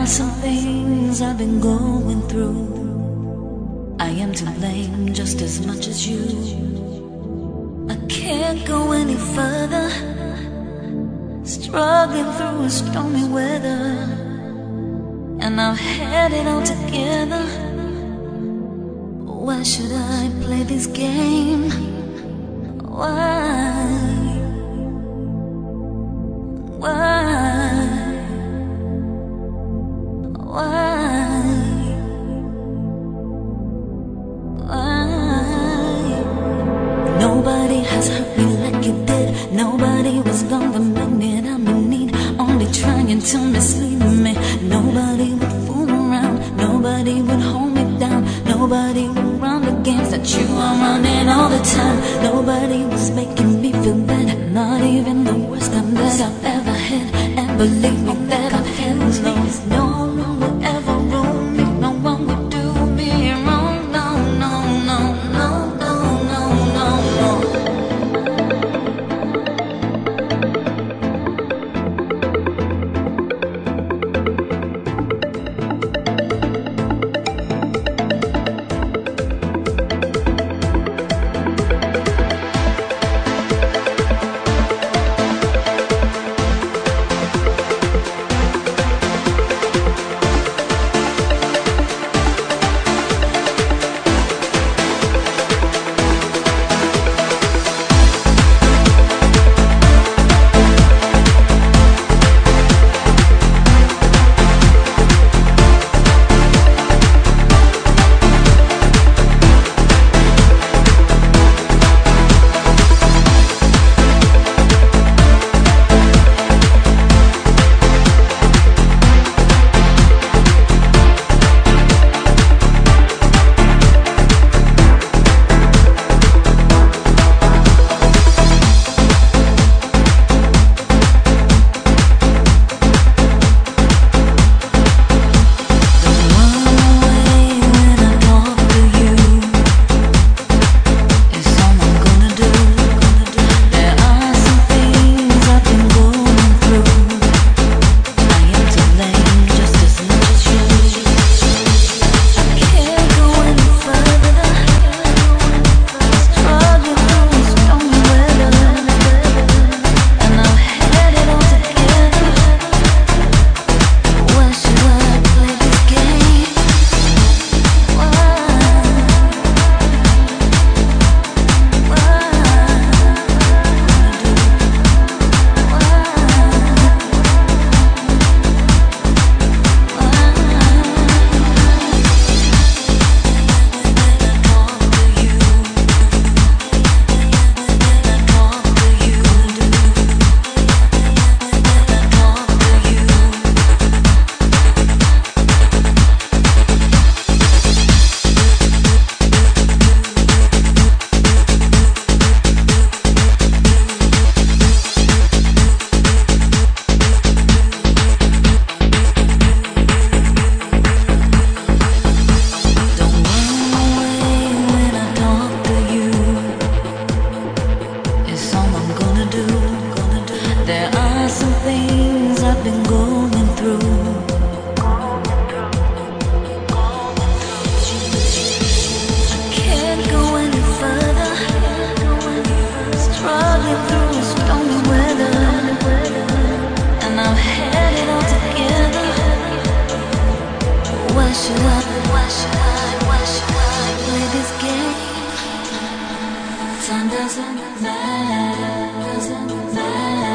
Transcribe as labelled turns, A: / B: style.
A: are some things I've been going through. I am to blame just as much as you. I can't go any further, struggling through stormy weather, and I've had it all together. Why should I play this game? Why? Why? Nobody has hurt me like you did. Nobody was gonna minute I'm in need, only trying to mislead me. Nobody would fool around, nobody would hold me down, nobody would run the games that you are running all the time. Nobody was making me feel bad, not even the worst time that I've ever had. And believe me that I've had lows. No one would ever rule me, no one would do me wrong. No, no, no, no, no, no, no, no. Time doesn't matter, doesn't matter.